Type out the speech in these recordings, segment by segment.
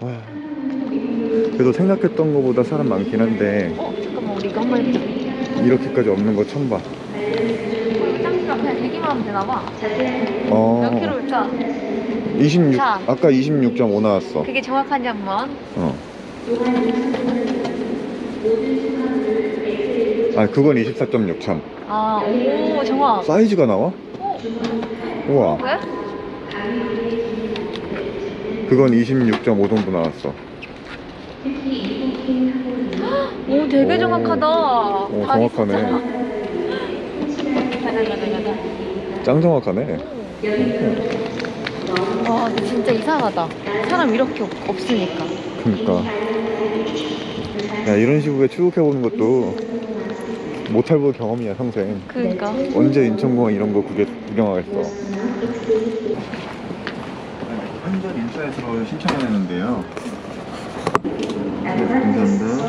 와, 그래도 생각했던 것보다 사람 많긴 한데 잠깐만, 우리 이거 한번 해보자. 이렇게까지 없는 거 처음 봐. 짱이가 그냥 대기만 하면 되나봐. 몇 킬로일까? 26, 자. 아까 26.5 나왔어. 그게 정확한지 한번. 아, 그건 24.6천. 아, 오, 정확. 사이즈가 나와? 우와. 왜? 그건 26.5 정도 나왔어. 오, 되게 오. 정확하다. 오, 정확하네. 짱 정확하네. 와, 진짜 이상하다. 사람 이렇게 없으니까. 그니까. 야, 이런 시국에 출국해보는 것도 못해볼 경험이야, 평생. 그러니까. 언제 인천공항 이런 거 구경하겠어. 환전 인터넷으로 신청해냈는데요. 네, 감사합니다.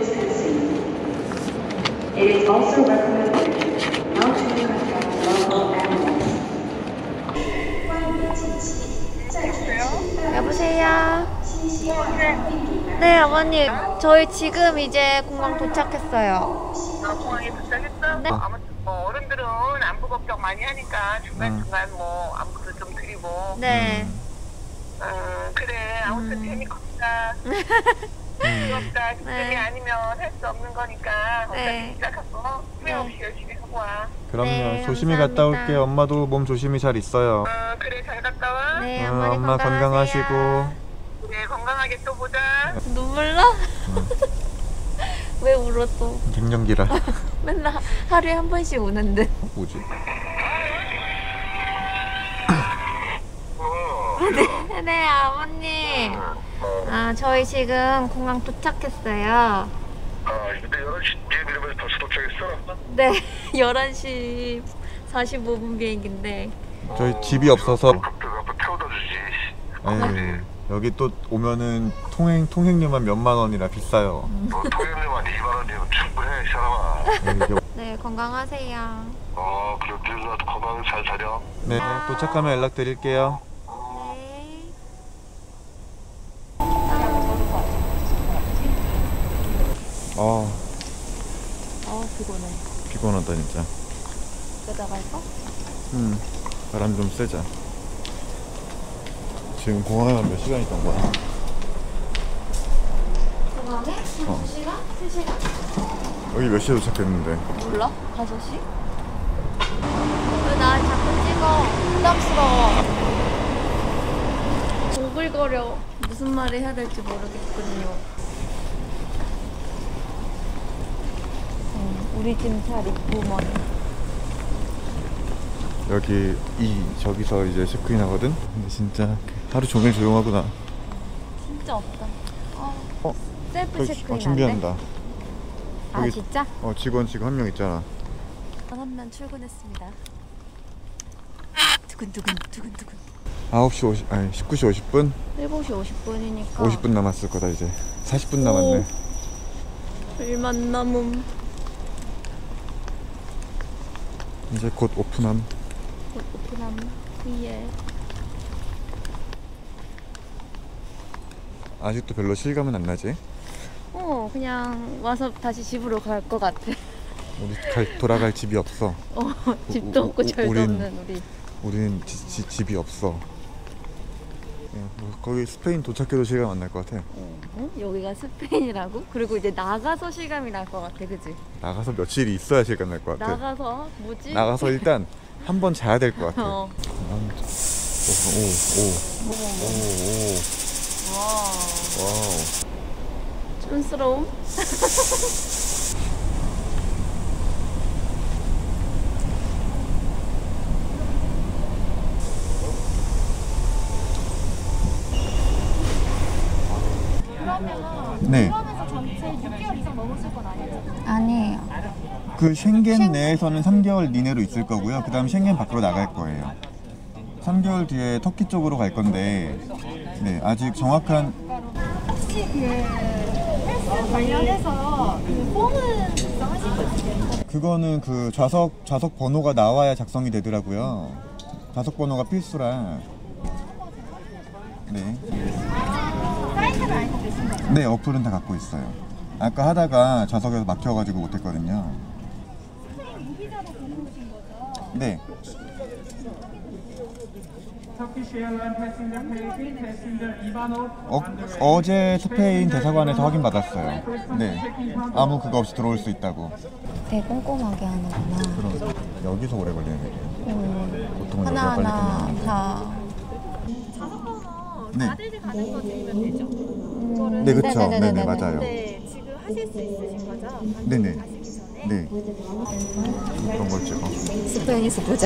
여보세요? 네, 어머님. 저희 지금 이제 공항 도착했어요. 공항에 도착했어? 네. 아무튼 뭐 어른들은 안부 걱정 많이 하니까 중간중간 뭐 안부도 좀 드리고. 네. 그래. 아무튼 재밌겠다. 즐겁다. 지금이 네. 아니면 할 수 없는 거니까 네. 어차피 시작하고 후회 없이 열심히 하고 와. 그럼요. 네, 조심히 감사합니다. 갔다 올게요. 엄마도 몸 조심히 잘 있어요. 그래 잘 갔다 와. 네, 어머니 엄마 건강하세요. 건강하시고. 그래 건강하게 또 보자. 눈물 나? 왜 울어 또? 갱년기라. 맨날 하루에 한 번씩 우는데. 뭐지? 네, 아버님. 아, 저희 지금 공항 도착했어요. 근데 11시 비행 내리면 벌써 도착했어? 네, 11시 45분 비행기인데. 저희 집이 없어서. 그거 태워다 주지. 에이, 여기 또 오면은 통행료만 몇만 원이라 비싸요. 너 통행료만 2만 원이면 충분해 이 사람아. 여기 네, 건강하세요. 그래 그래서 건강 잘 다녀. 네, 도착하면 연락드릴게요. 네. 피곤해. 피곤하다 진짜. 여자 갈까? 바람 좀 쐬자. 지금 공항에 몇 시간 있던 거야? 공항에? 2시간? 3시간? 여기 몇 시에 도착했는데? 몰라? 5시? 왜 날 자꾸 찍어? 부담스러워. 오글거려. 무슨 말을 해야 될지 모르겠거든요. 우리 짐 잘 입고 막. 여기 저기서 이제 체크인 하거든? 근데 진짜 하루 종일 조용하구나. 진짜 없다. 셀프 저기, 체크인 안 돼? 준비한다. 아, 여기- 진짜? 직원 지금 한 명 있잖아. 한명 출근했습니다. 두근두근 두근두근. 9시 50, 아니 19시 50분? 7시 50분이니까 50분 남았을 거다 이제. 40분 남았네. 일만 남음. 이제 곧 오픈함. 곧 오픈함 후에. 아직도 별로 실감은 안 나지? 그냥 와서 다시 집으로 갈 것 같아. 우리 돌아갈 집이 없어. 집도 없고 절도 우린- 없는 우리. 우리는 집이 없어. 뭐 거기 스페인 도착해도 실감 안 날 것 같아. 여기가 스페인이라고? 그리고 이제 나가서 실감이 날 것 같아, 그치? 나가서 며칠이 있어야 실감 날 것 같아. 나가서 뭐지? 나가서 일단 한 번 자야 될 것 같아. 어. 와우. 촌스러움? 네. 아니에요. 그 쉥겐 내에서는 3개월 이내로 있을 거고요. 그 다음 쉥겐 밖으로 나갈 거예요. 3개월 뒤에 터키 쪽으로 갈 건데, 네, 아직 정확한. 혹시 그 헬스 관련해서 그 폼은 작성하신 거 있으세요? 그거는 그 좌석 번호가 나와야 작성이 되더라고요. 좌석 번호가 필수라. 네. 사이즈 사이트를 알고 계신 거죠? 네, 어플은 다 갖고 있어요. 아까 하다가 좌석에서 막혀가지고 못했거든요. 스페인 무비자로 보고 오신 거죠? 네. 어제 스페인 대사관에서 확인받았어요. 네. 아무 그거 없이 들어올 수 있다고. 되게 꼼꼼하게 하는구나. 그럼 여기서 오래 걸리는 보통은 여기가 빨리 하나하나 끝나는데. 다. 자석번호 네. 받을 가는 거 드리면 되죠? 그거를 네, 그쵸. 네네네네네. 네네, 맞아요. 네, 지금 하실 수 있으신 거죠? 네네. 가시기 전에? 네. 그런 걸 찍어. 스페인에서 보자.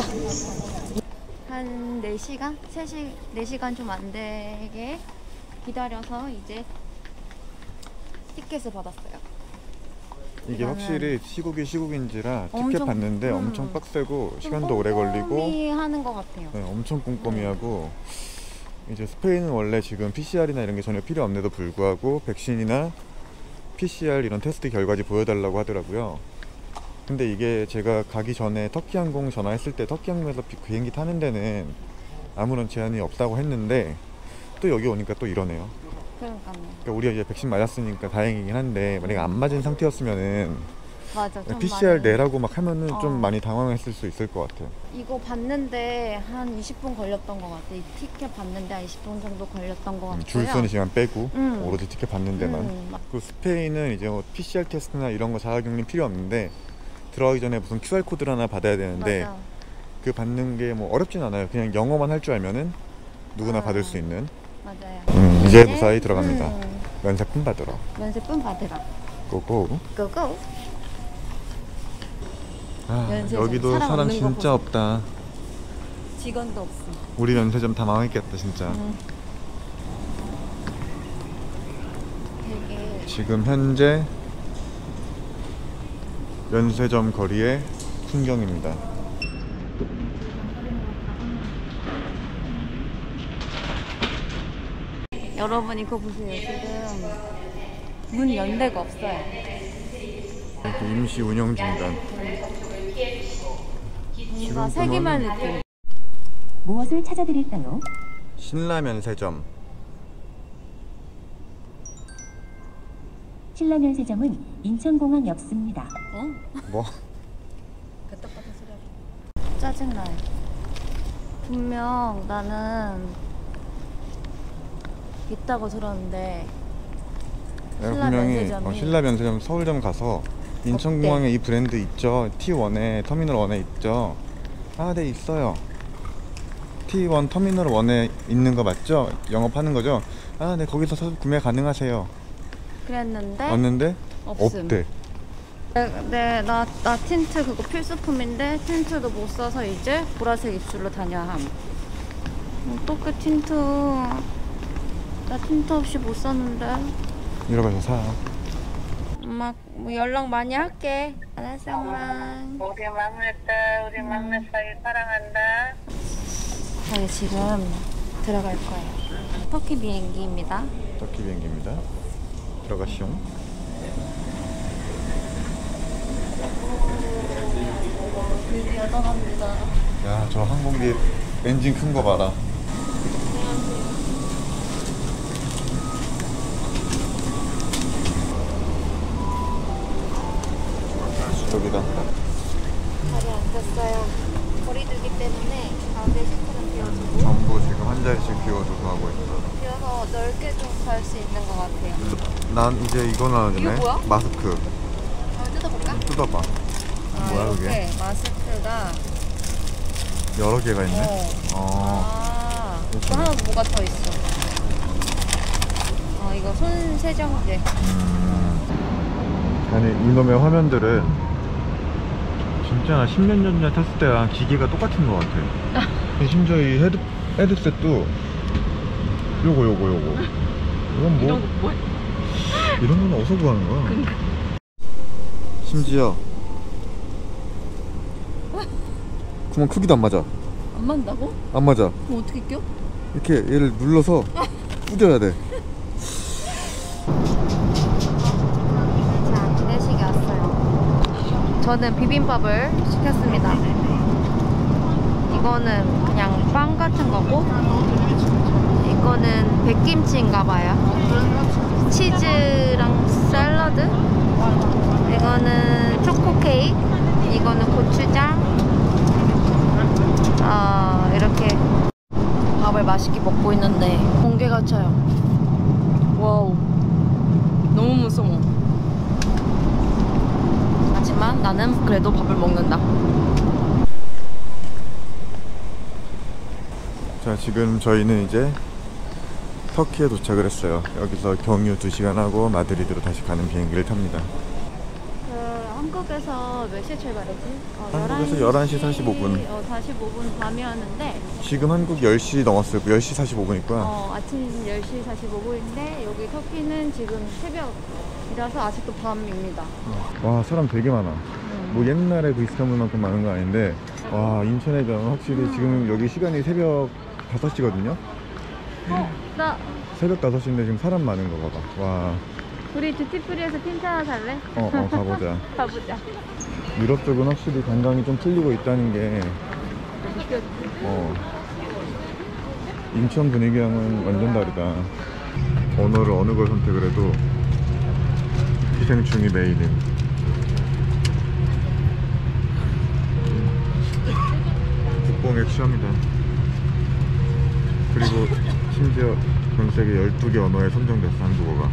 한 4시간? 4시간 좀 안 되게 기다려서 이제 티켓을 받았어요. 이게 확실히 시국인지라 티켓 엄청, 받는데 엄청 빡세고 시간도 오래 걸리고 꼼꼼히 하는 것 같아요. 네, 엄청 꼼꼼히 하고 이제 스페인은 원래 지금 PCR이나 이런 게 전혀 필요 없는데도 불구하고 백신이나 PCR 이런 테스트 결과지 보여달라고 하더라고요. 근데 이게 제가 가기 전에 터키 항공 전화했을 때 터키 항공에서 비행기 타는 데는 아무런 제한이 없다고 했는데 또 여기 오니까 또 이러네요. 그러니까요. 그러니까 우리가 이제 백신 맞았으니까 다행이긴 한데 만약에 안 맞은 상태였으면은 맞아. 좀 PCR 많이. 내라고 막 하면은 좀 어. 많이 당황했을 수 있을 것 같아요. 이거 봤는데 한 20분 걸렸던 것 같아. 이 티켓 봤는데 한 20분 정도 걸렸던 것 같고요. 줄 서는 시간 빼고 오로지 티켓 받는 데만. 막 그 스페인은 이제 뭐 PCR 테스트나 이런 거 자가격리 필요 없는데 들어가기 전에 무슨 QR 코드를 하나 받아야 되는데 맞아. 그 받는 게 뭐 어렵진 않아요. 그냥 영어만 할 줄 알면은 누구나 받을 수 있는. 맞아요. 이제 무사히 들어갑니다. 음. 면세품 받으러. 면세품 받으라. 고고. 고고. 아, 면세점 여기도 사람 사람 없는 거 진짜 없다. 직원도 없어. 우리 면세점 다 망했겠다 진짜. 되게 지금 현재 면세점 거리의 풍경입니다. 여러분 이거 보세요. 지금 문 연 데가 없어요. 이렇게 임시 운영 중단. 뭔가 세기말 느낌. 무엇을 찾아드릴까요? 신라 면세점. 신라면세점은 인천공항 옆습니다. 어? 뭐? 개떡같은 소리 하지. 짜증나요. 분명 나는 있다고 들었는데 내가 신라 분명히 면세점이 신라 면세점 서울점 가서 인천공항에 이 브랜드 있죠. T1에 터미널 1에 있죠. 아, 네 있어요. T1 터미널 1에 있는 거 맞죠? 영업하는 거죠? 아, 네 거기서 구매 가능하세요. 그랬는데 왔는데 없음. 없대. 네, 나 틴트 그거 필수품인데 틴트도 못 써서 이제 보라색 입술로 다녀야 함. 어떻게 틴트? 나 틴트 없이 못 썼는데. 이러면서 사. 엄마 뭐 연락 많이 할게. 알았어, 엄마. 우리 막내딸, 우리 막내 사이 사랑한다. 저희 지금 들어갈 거예요. 터키 비행기입니다. 터키 비행기입니다. 들어가시오. 드디어 떠납니다. 야, 저 항공기 엔진 큰 거 봐라. 저기다. 자리에 앉았어요. 거리두기 때문에 가운데 시트는 비워주고 전부 지금 한 자리씩 비워두고 하고 있어. 비워서 넓게 좀 갈 수 있는 것 같아요. 난 이제 이거 나와주네. 이거 뭐야? 마스크. 한번 뜯어볼까? 뜯어봐. 뭐야 그게? 이렇게 마스크가 여러 개가 있네. 이거 하나 뭐가 더 있어? 이거 손 세정제. 아니 이놈의 화면들은 진짜 나 10년 전에 탔을 때랑 기계가 똑같은 것 같아. 심지어 이 헤드셋도 요거 이건 뭐? 이런 건 어디서 구하는 거야? 심지어 그만 크기도 안 맞아. 안 맞는다고? 안 맞아. 그럼 어떻게 껴? 이렇게 얘를 눌러서 뿌려야 돼. 자, 기내식이 왔어요. 저는 비빔밥을 시켰습니다. 이거는 그냥 빵 같은 거고, 이거는 백김치인가봐요. 치즈랑 샐러드. 이거는 초코 케이크. 이거는 고추장. 이렇게 밥을 맛있게 먹고 있는데 공개가 차요. 와우, 너무 무서워. 하지만 나는 그래도 밥을 먹는다. 자, 지금 저희는 이제 터키에 도착을 했어요. 여기서 경유 2시간 하고 마드리드로 다시 가는 비행기를 탑니다. 한국에서 몇 시에 출발했지? 한국에서 11시 45분. 45분 밤이었는데 지금 한국 10시 넘었어요. 10시 45분이고요. 아침 10시 45분인데 여기 터키는 지금 새벽이라서 아직도 밤입니다. 와, 사람 되게 많아. 뭐 옛날에 그 이스탄불만큼 많은 건 아닌데, 와, 인천에 비하면 확실히 지금 여기 시간이 새벽 5시거든요. 나 새벽 5시인데 지금 사람 많은 거 봐봐. 와. 우리 듀티프리에서 틴트 하나 살래? 가보자. 가보자. 유럽 쪽은 확실히 관광이 좀 풀리고 있다는 게, 인천 분위기랑은 완전 다르다. 언어를 어느 걸 선택을 해도 기생충이 메인인. 국뽕 액션이다. 그리고 심지어 전 세계 12개 언어에 선정됐어, 한국어가.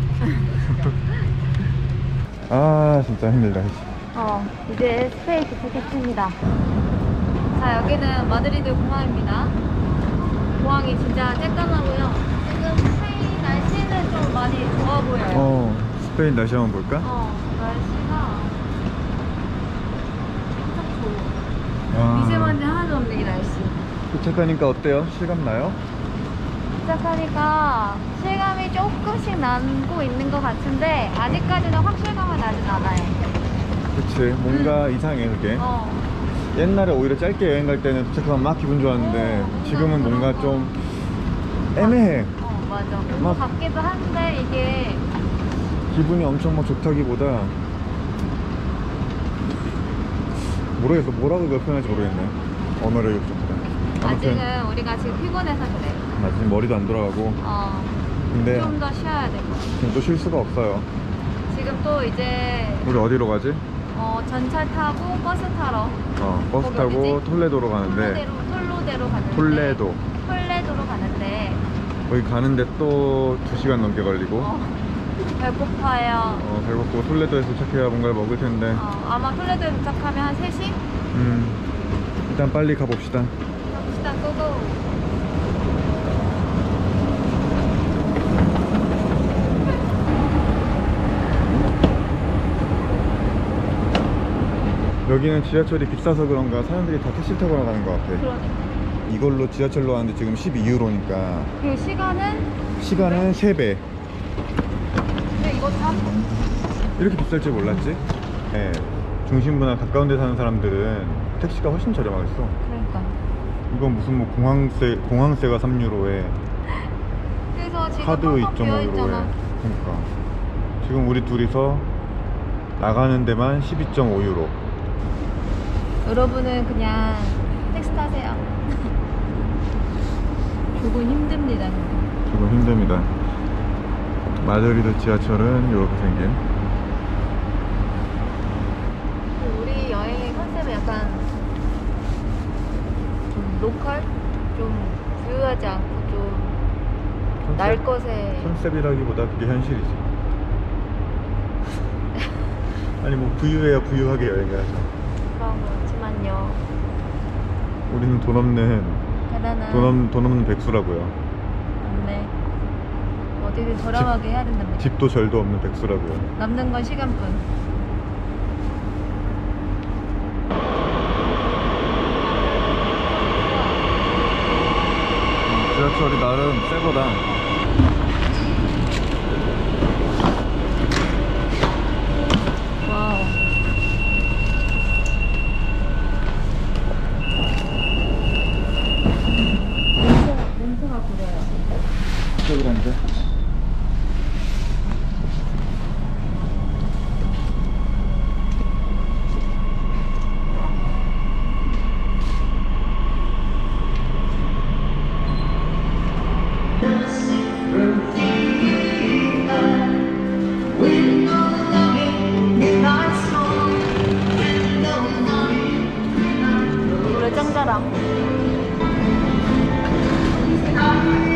아, 진짜 힘들다. 이제 스페인 도착했습니다. 자, 여기는 마드리드 공항입니다. 공항이 진짜 쬐깐하고요. 지금 스페인 날씨는 좀 많이 좋아 보여요. 스페인 날씨 한번 볼까? 날씨가 엄청 좋아. 와. 미세먼지 하나도 없는 이 날씨. 도착하니까 어때요? 실감 나요? 도착하니까 실감이 조금씩 나고 있는 것 같은데 아직까지는 확실감은 나진 않아요. 그치, 뭔가 이상해 그게. 옛날에 오히려 짧게 여행 갈 때는 도착하면 막 기분 좋았는데 지금은 뭔가 좀 애매해. 맞아. 뭐 같기도 한데 이게 기분이 엄청 막 좋다기보다 모르겠어. 뭐라고 표현할지 모르겠네. 언어를 욕조보다. 아직은 우리가 지금 피곤해서 그래. 지금 머리도 안 돌아가고. 근데 좀 더 쉬어야 될 것 같아. 지금 또 쉴 수가 없어요. 지금 또 이제 우리 어디로 가지? 전철 타고 버스 타러 버스 타고 톨레도로 가는데. 톨로데로 가는데. 톨레도로 가는데 거기 가는데 또 2시간 넘게 걸리고. 배고파요. 배고프고 톨레도에서 도착해야 뭔가를 먹을 텐데. 아마 톨레도에 도착하면 한 3시? 일단 빨리 가봅시다. 갑시다. 고고. 여기는 지하철이 비싸서 그런가 사람들이 다 택시 타고 가는 것 같아. 그러니까. 이걸로 지하철로 가는데 지금 12유로니까 그 시간은 3배. 근데 이거 다 이렇게 비쌀 줄 몰랐지? 네. 중심부나 가까운 데 사는 사람들은 택시가 훨씬 저렴하겠어. 그러니까. 이건 무슨 뭐 공항세가 3유로에 그래서 지금 카드 꽉꽉 2.5유로에. 비어있잖아. 그러니까 지금 우리 둘이서 나가는 데만 12.5유로. 여러분은 그냥 택시 타세요. 조금 힘듭니다. 조금 힘듭니다. 마드리드 지하철은 이렇게 생긴. 우리 여행의 컨셉은 약간 좀 로컬? 좀 부유하지 않고 좀 날 것에. 컨셉이라기보다 그게 현실이지. 아니 뭐 부유해야 부유하게 여행해야죠. 그런 그렇지만요. 우리는 돈 없는 대단한. 돈 없는 백수라고요. 네. 어디든 저렴하게 해야 된답니다. 집도 절도 없는 백수라고요. 남는 건 시간뿐. 지하철이 나름 새거다. 와우. 냄새가 그래요. 저기란데. 아,